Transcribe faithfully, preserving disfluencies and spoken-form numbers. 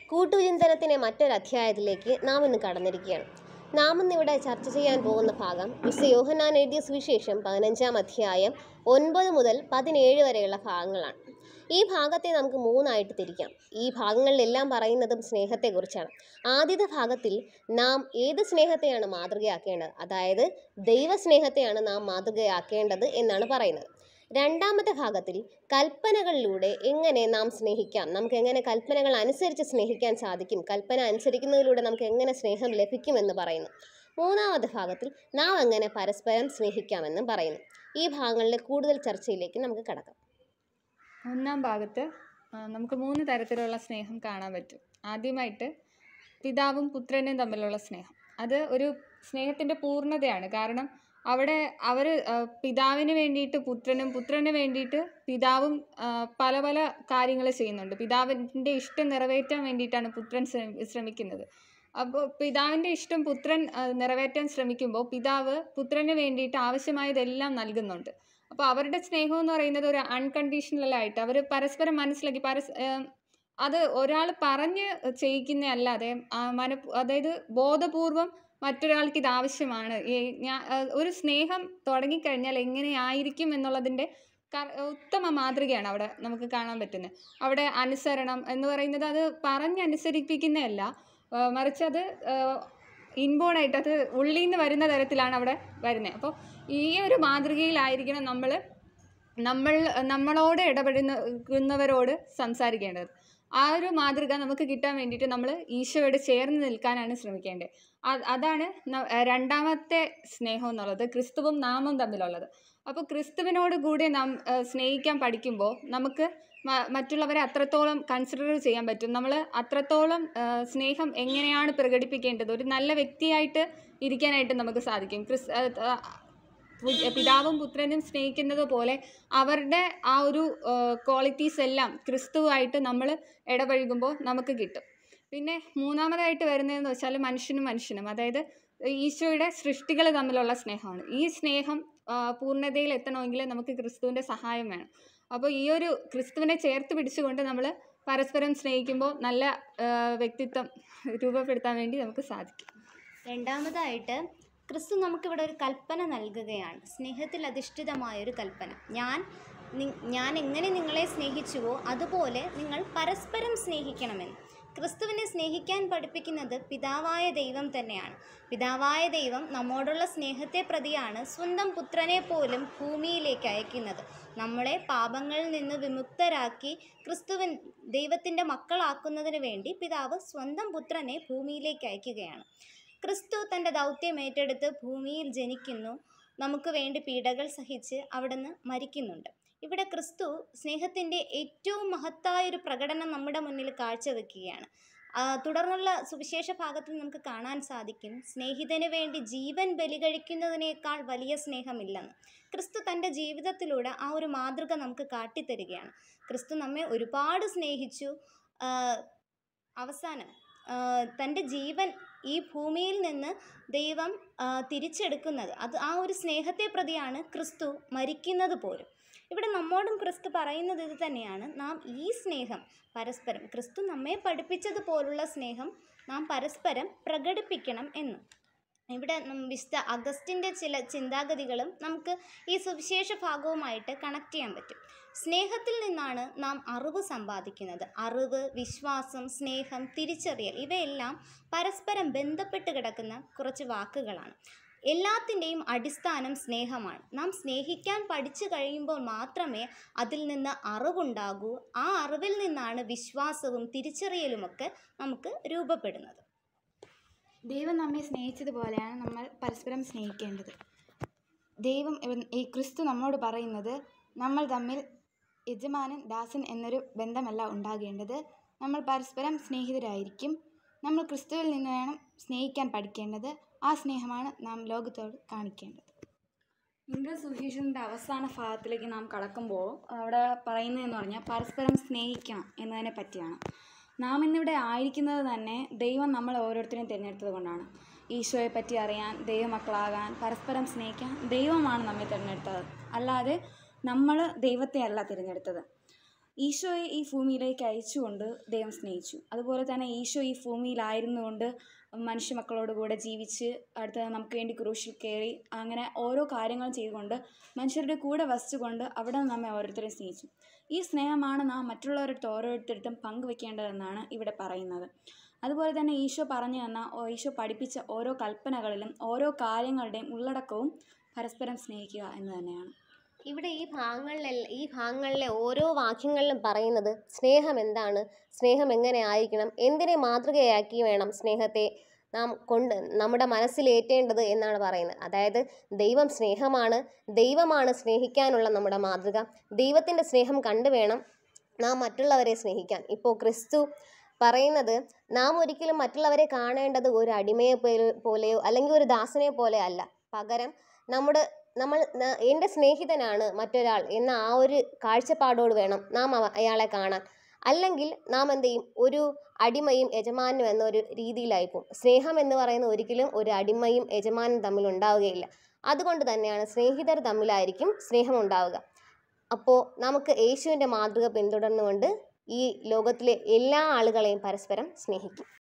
കൂട്ടുചിന്തനത്തിൻ്റെ മറ്റൊരു അധ്യായത്തിലേക്ക് നാം ഇന്ന് കടന്നിരിക്കുകയാണ്. നാം ഇന്നിവിടെ ചർച്ച ചെയ്യാൻ പോകുന്ന ഭാഗം വിശുദ്ധ യോഹന്നാൻ എഴുതിയ സുവിശേഷം പതിനഞ്ചാം അധ്യായം ഒൻപത് മുതൽ പതിനേഴ് വരെയുള്ള ഭാഗങ്ങളാണ്. ഈ ഭാഗത്തെ നമുക്ക് മൂന്നായിട്ട് തിരിക്കാം. ഈ ഭാഗങ്ങളിലെല്ലാം പറയുന്നതും സ്നേഹത്തെക്കുറിച്ചാണ്. ആദ്യത്തെ ഭാഗത്തിൽ നാം ഏത് സ്നേഹത്തെയാണ് മാതൃകയാക്കേണ്ടത്, അതായത് ദൈവസ്നേഹത്തെയാണ് നാം മാതൃകയാക്കേണ്ടത് എന്നാണ് പറയുന്നത്. രണ്ടാമത്തെ ഭാഗത്തിൽ കൽപ്പനകളിലൂടെ എങ്ങനെ നാം സ്നേഹിക്കാം, നമുക്ക് എങ്ങനെ കൽപ്പനകൾ അനുസരിച്ച് സ്നേഹിക്കാൻ സാധിക്കും, കൽപ്പന അനുസരിക്കുന്നതിലൂടെ നമുക്ക് എങ്ങനെ സ്നേഹം ലഭിക്കുമെന്ന് പറയുന്നു. മൂന്നാമത്തെ ഭാഗത്തിൽ നാം എങ്ങനെ പരസ്പരം സ്നേഹിക്കാമെന്നും പറയുന്നു. ഈ ഭാഗങ്ങളിലെ കൂടുതൽ ചർച്ചയിലേക്ക് നമുക്ക് കടക്കാം. ഒന്നാം ഭാഗത്ത് നമുക്ക് മൂന്ന് തരത്തിലുള്ള സ്നേഹം കാണാൻ പറ്റും. ആദ്യമായിട്ട് പിതാവും പുത്രനും തമ്മിലുള്ള സ്നേഹം. അത് ഒരു സ്നേഹത്തിൻ്റെ പൂർണ്ണതയാണ്. കാരണം അവിടെ അവർ പിതാവിന് വേണ്ടിയിട്ട് പുത്രനും പുത്രന് വേണ്ടിയിട്ട് പിതാവും പല പല കാര്യങ്ങൾ ചെയ്യുന്നുണ്ട്. പിതാവിൻ്റെ ഇഷ്ടം നിറവേറ്റാൻ വേണ്ടിയിട്ടാണ് പുത്രൻ ശ്രമിക്കുന്നത്. അപ്പോൾ പിതാവിൻ്റെ ഇഷ്ടം പുത്രൻ നിറവേറ്റാൻ ശ്രമിക്കുമ്പോൾ പിതാവ് പുത്രന് വേണ്ടിയിട്ട് ആവശ്യമായതെല്ലാം നൽകുന്നുണ്ട്. അപ്പോൾ അവരുടെ സ്നേഹം എന്ന് പറയുന്നത് ഒരു അൺകണ്ടീഷണലായിട്ട് അവർ പരസ്പരം മനസ്സിലാക്കി പരസ് അത് ഒരാൾ പറഞ്ഞ് ചെയ്യിക്കുന്ന അല്ലാതെ മന അതായത് ബോധപൂർവം മറ്റൊരാൾക്ക് ഇത് ആവശ്യമാണ്. ഞാൻ ഒരു സ്നേഹം തുടങ്ങിക്കഴിഞ്ഞാൽ എങ്ങനെയായിരിക്കും എന്നുള്ളതിൻ്റെ ഉത്തമ മാതൃകയാണ് അവിടെ നമുക്ക് കാണാൻ പറ്റുന്നത്. അവിടെ അനുസരണം എന്ന് പറയുന്നത് അത് പറഞ്ഞനുസരിപ്പിക്കുന്നതല്ല, മറിച്ച് അത് ഇൻബോണായിട്ട് അത് ഉള്ളിൽ നിന്ന് വരുന്ന തരത്തിലാണ് അവിടെ വരുന്നത്. അപ്പോൾ ഈ ഒരു മാതൃകയിലായിരിക്കണം നമ്മൾ നമ്മൾ നമ്മളോട് ഇടപെടുന്നവരോട് സംസാരിക്കേണ്ടത്. ആ ഒരു മാതൃക നമുക്ക് കിട്ടാൻ വേണ്ടിയിട്ട് നമ്മൾ ഈശോയോട് ചേർന്ന് നിൽക്കാനാണ് ശ്രമിക്കേണ്ടത്. അതാണ് രണ്ടാമത്തെ സ്നേഹം എന്നുള്ളത്, ക്രിസ്തുവും നാമും തമ്മിലുള്ളത്. അപ്പോൾ ക്രിസ്തുവിനോട് കൂടി നാം സ്നേഹിക്കാൻ പഠിക്കുമ്പോൾ നമുക്ക് മറ്റുള്ളവരെ അത്രത്തോളം കൺസിഡർ ചെയ്യാൻ പറ്റും. നമ്മൾ അത്രത്തോളം സ്നേഹം എങ്ങനെയാണ് പ്രകടിപ്പിക്കേണ്ടത്, ഒരു നല്ല വ്യക്തിയായിട്ട് ഇരിക്കാനായിട്ട് നമുക്ക് സാധിക്കും. ക്രിസ് പിതാവും പുത്രനും സ്നേഹിക്കുന്നത് പോലെ അവരുടെ ആ ഒരു ക്വാളിറ്റീസ് എല്ലാം ക്രിസ്തുവായിട്ട് നമ്മൾ ഇടപഴകുമ്പോൾ നമുക്ക് കിട്ടും. പിന്നെ മൂന്നാമതായിട്ട് വരുന്നതെന്ന് വെച്ചാൽ മനുഷ്യനും മനുഷ്യനും, അതായത് ഈശോയുടെ സൃഷ്ടികൾ തമ്മിലുള്ള സ്നേഹമാണ്. ഈ സ്നേഹം പൂർണ്ണതയിൽ എത്തണമെങ്കിൽ നമുക്ക് ക്രിസ്തുവിൻ്റെ സഹായം വേണം. അപ്പോൾ ഈ ഒരു ക്രിസ്തുവിനെ ചേർത്ത് പിടിച്ചുകൊണ്ട് നമ്മൾ പരസ്പരം സ്നേഹിക്കുമ്പോൾ നല്ല വ്യക്തിത്വം രൂപപ്പെടുത്താൻ വേണ്ടി നമുക്ക് സാധിക്കും. രണ്ടാമതായിട്ട് ക്രിസ്തു നമുക്കിവിടെ ഒരു കൽപ്പന നൽകുകയാണ്, സ്നേഹത്തിൽ അധിഷ്ഠിതമായൊരു കൽപ്പന. ഞാൻ ഞാൻ എങ്ങനെ നിങ്ങളെ സ്നേഹിച്ചുവോ അതുപോലെ നിങ്ങൾ പരസ്പരം സ്നേഹിക്കണമെന്ന്. ക്രിസ്തുവിനെ സ്നേഹിക്കാൻ പഠിപ്പിക്കുന്നത് പിതാവായ ദൈവം തന്നെയാണ്. പിതാവായ ദൈവം നമ്മോടുള്ള സ്നേഹത്തെ പ്രതിയാണ് സ്വന്തം പുത്രനെ പോലും ഭൂമിയിലേക്ക് അയക്കുന്നത്. നമ്മളെ പാപങ്ങളിൽ നിന്ന് വിമുക്തരാക്കി ക്രിസ്തുവിൻ ദൈവത്തിൻ്റെ മക്കളാക്കുന്നതിന് വേണ്ടി പിതാവ് സ്വന്തം പുത്രനെ ഭൂമിയിലേക്ക് അയക്കുകയാണ്. ക്രിസ്തു തൻ്റെ ദൗത്യം ഏറ്റെടുത്ത് ഭൂമിയിൽ ജനിക്കുന്നു, നമുക്ക് വേണ്ടി പീഡകൾ സഹിച്ച് അവിടുന്ന് മരിക്കുന്നുണ്ട്. ഇവിടെ ക്രിസ്തു സ്നേഹത്തിൻ്റെ ഏറ്റവും മഹത്തായൊരു പ്രകടനം നമ്മുടെ മുന്നിൽ കാഴ്ചവെക്കുകയാണ്. തുടർന്നുള്ള സുവിശേഷ ഭാഗത്തിൽ നമുക്ക് കാണാൻ സാധിക്കും, സ്നേഹിതന് വേണ്ടി ജീവൻ ബലികഴിക്കുന്നതിനേക്കാൾ വലിയ സ്നേഹമില്ലെന്ന്. ക്രിസ്തു തൻ്റെ ജീവിതത്തിലൂടെ ആ ഒരു മാതൃക നമുക്ക് കാട്ടിത്തരികയാണ്. ക്രിസ്തു നമ്മെ ഒരുപാട് സ്നേഹിച്ചു, അവസാനം തൻ്റെ ജീവൻ ഈ ഭൂമിയിൽ നിന്ന് ദൈവം തിരിച്ചെടുക്കുന്നത് അത് ആ ഒരു സ്നേഹത്തെ പ്രതിയാണ് ക്രിസ്തു മരിക്കുന്നത് പോലും. ഇവിടെ നമ്മോടും ക്രിസ്തു പറയുന്നത് ഇത് തന്നെയാണ്, നാം ഈ സ്നേഹം പരസ്പരം ക്രിസ്തു നമ്മെ പഠിപ്പിച്ചതുപോലുള്ള സ്നേഹം നാം പരസ്പരം പ്രകടിപ്പിക്കണം എന്ന്. ഇവിടെ വിശുദ്ധ അഗസ്റ്റിൻ്റെ ചില ചിന്താഗതികളും നമുക്ക് ഈ സുവിശേഷ ഭാഗവുമായിട്ട് കണക്ട് ചെയ്യാൻ പറ്റും. സ്നേഹത്തിൽ നിന്നാണ് നാം അറിവ് സമ്പാദിക്കുന്നത്. അറിവ്, വിശ്വാസം, സ്നേഹം, തിരിച്ചറിയൽ ഇവയെല്ലാം പരസ്പരം ബന്ധപ്പെട്ട് കിടക്കുന്ന കുറച്ച് വാക്കുകളാണ്. എല്ലാത്തിൻ്റെയും അടിസ്ഥാനം സ്നേഹമാണ്. നാം സ്നേഹിക്കാൻ പഠിച്ചു കഴിയുമ്പോൾ മാത്രമേ അതിൽ നിന്ന് അറിവുണ്ടാകൂ. ആ അറിവിൽ നിന്നാണ് വിശ്വാസവും തിരിച്ചറിയലുമൊക്കെ നമുക്ക് രൂപപ്പെടുന്നത്. ദൈവം നമ്മെ സ്നേഹിച്ചതുപോലെയാണ് നമ്മൾ പരസ്പരം സ്നേഹിക്കേണ്ടത്. ദൈവം ഈ ക്രിസ്തു നമ്മോട് പറയുന്നത്, നമ്മൾ തമ്മിൽ യജമാനൻ ദാസൻ എന്നൊരു ബന്ധമല്ല ഉണ്ടാകേണ്ടത്, നമ്മൾ പരസ്പരം സ്നേഹിതരായിരിക്കും. നമ്മൾ ക്രിസ്തുവിൽ നിന്ന് വേണം സ്നേഹിക്കാൻ പഠിക്കേണ്ടത്. ആ സ്നേഹമാണ് നാം ലോകത്തോട് കാണിക്കേണ്ടത്. ഇന്ന് സുവിശേഷത്തിൻ്റെ അവസാന ഭാഗത്തിലേക്ക് നാം കടക്കുമ്പോൾ അവിടെ പറയുന്നതെന്ന് പറഞ്ഞാൽ പരസ്പരം സ്നേഹിക്കണം എന്നതിനെ പറ്റിയാണ്. നാം ഇന്നിവിടെ ആയിരിക്കുന്നത് തന്നെ ദൈവം നമ്മൾ ഓരോരുത്തരെയും തിരഞ്ഞെടുത്തത് കൊണ്ടാണ്. ഈശോയെ പറ്റി അറിയാൻ, ദൈവമക്കളാകാൻ, പരസ്പരം സ്നേഹിക്കാൻ ദൈവമാണ് നമ്മെ തിരഞ്ഞെടുത്തത്, അല്ലാതെ നമ്മൾ ദൈവത്തെ അല്ല തിരഞ്ഞെടുത്തത്. ഈശോയെ ഈ ഭൂമിയിലേക്ക് അയച്ചുകൊണ്ട് ദൈവം സ്നേഹിച്ചു. അതുപോലെ തന്നെ ഈശോ ഈ ഭൂമിയിലായിരുന്നുകൊണ്ട് മനുഷ്യ മക്കളോട് കൂടെ ജീവിച്ച് അടുത്ത നമുക്ക് വേണ്ടി ക്രൂശിൽ കയറി അങ്ങനെ ഓരോ കാര്യങ്ങളും ചെയ്തുകൊണ്ട് മനുഷ്യരുടെ കൂടെ വസിച്ചുകൊണ്ട് അവിടെ നിന്ന് നമ്മെ ഓരോരുത്തരെയും സ്നേഹിച്ചു. ഈ സ്നേഹമാണ് നാം മറ്റുള്ളവരുടെ ഓരോരുത്തരുടെയും പങ്കുവെക്കേണ്ടതെന്നാണ് ഇവിടെ പറയുന്നത്. അതുപോലെ തന്നെ ഈശോ പറഞ്ഞു തന്ന ഈശോ പഠിപ്പിച്ച ഓരോ കൽപ്പനകളിലും ഓരോ കാര്യങ്ങളുടെയും ഉള്ളടക്കവും പരസ്പരം സ്നേഹിക്കുക എന്ന് തന്നെയാണ്. ഇവിടെ ഈ ഭാഗങ്ങളിലെ ഈ ഭാഗങ്ങളിലെ ഓരോ വാക്യങ്ങളിലും പറയുന്നത് സ്നേഹം എന്താണ്, സ്നേഹം എങ്ങനെ ആയിരിക്കണം, എന്തിനെ മാതൃകയാക്കി വേണം സ്നേഹത്തെ നാം കൊണ്ട് നമ്മുടെ മനസ്സിലേറ്റേണ്ടത് എന്നാണ് പറയുന്നത്. അതായത് ദൈവം സ്നേഹമാണ്, ദൈവമാണ് സ്നേഹിക്കാനുള്ള നമ്മുടെ മാതൃക. ദൈവത്തിൻ്റെ സ്നേഹം കണ്ടു വേണം നാം മറ്റുള്ളവരെ സ്നേഹിക്കാൻ. ഇപ്പോൾ ക്രിസ്തു പറയുന്നത് നാം ഒരിക്കലും മറ്റുള്ളവരെ കാണേണ്ടത് ഒരു അടിമയെ പോലെയോ അല്ലെങ്കിൽ ഒരു ദാസനെ പോലെ അല്ല. പകരം നമ്മുടെ നമ്മൾ എൻ്റെ സ്നേഹിതനാണ് മറ്റൊരാൾ എന്ന ആ ഒരു കാഴ്ചപ്പാടോട് വേണം നാം അയാളെ കാണാൻ. അല്ലെങ്കിൽ നാം എന്ത് ചെയ്യും, ഒരു അടിമയും യജമാനും എന്നൊരു രീതിയിലായിപ്പോവും. സ്നേഹം എന്ന് പറയുന്ന ഒരിക്കലും ഒരു അടിമയും യജമാനും തമ്മിൽ ഉണ്ടാവുകയില്ല. അതുകൊണ്ട് തന്നെയാണ് സ്നേഹിതർ തമ്മിലായിരിക്കും സ്നേഹം ഉണ്ടാവുക. അപ്പോൾ നമുക്ക് യേശുവിൻ്റെ മാതൃക പിന്തുടർന്നുകൊണ്ട് ഈ ലോകത്തിലെ എല്ലാ ആളുകളെയും പരസ്പരം സ്നേഹിക്കും.